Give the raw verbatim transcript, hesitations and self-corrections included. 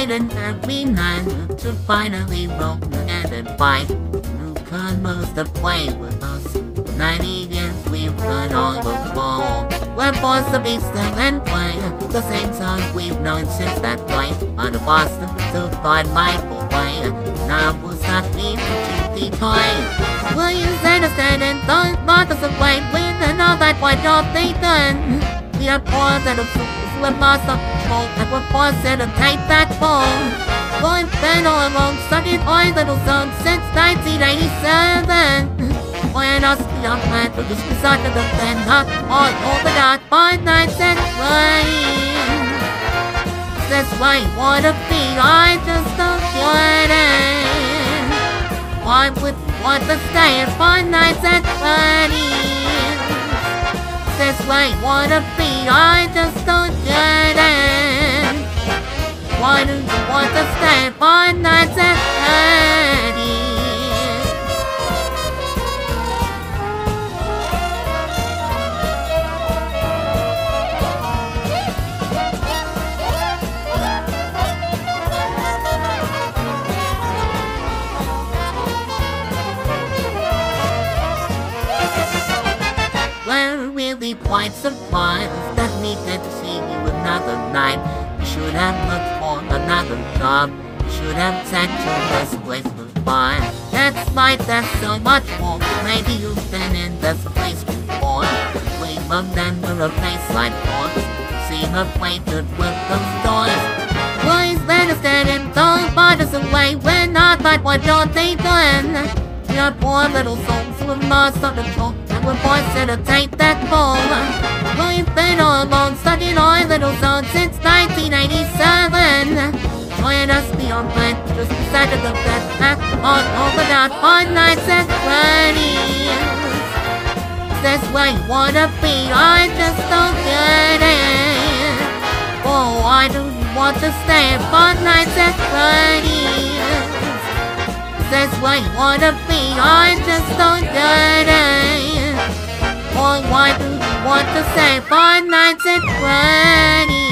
waiting every night to finally roll again and fight. New comers to play with us. Ninety years we've run all along. We're forced to be still and play the same song we've known since that night. On the Boston to find my way. Now we'll stop being the toy. Will you understand and don't want us away? We don't know that what job they done. We are poor that have slipped us up control, and we're forced to take that fall. Going been all along, studying our little song since nineteen eighty-seven. When us the young man who just decided to bend not all over that five nights and rain. That's why I wanna be, I just don't want it. Why would want to stay at five nights at Freddy's? That's why I wanna be, I just don't get it. Why do you want to stay at five nights at Freddy's? We're really quite surprised that we get to see you another night. You should have looked for another job. You should have said to this place was fine. That's right, there's so much more. Maybe you've been in this place before. We remember a place like yours. Seem acquainted with those doors. Please let us get in, don't find us away. We're not like what you're thinking. Your poor little souls were lost on the control. We're forced to take that fall. We've been all alone, studying our little zone since nineteen eighty-seven. Join us beyond plan, just beside the bed, back on over that five nights at Freddy's. That's where you wanna be, I just don't get it. Oh, why do you want to stay at five nights at Freddy's? That's where you wanna be, I just don't get it. Or why do you want to stay five nights at Freddy's?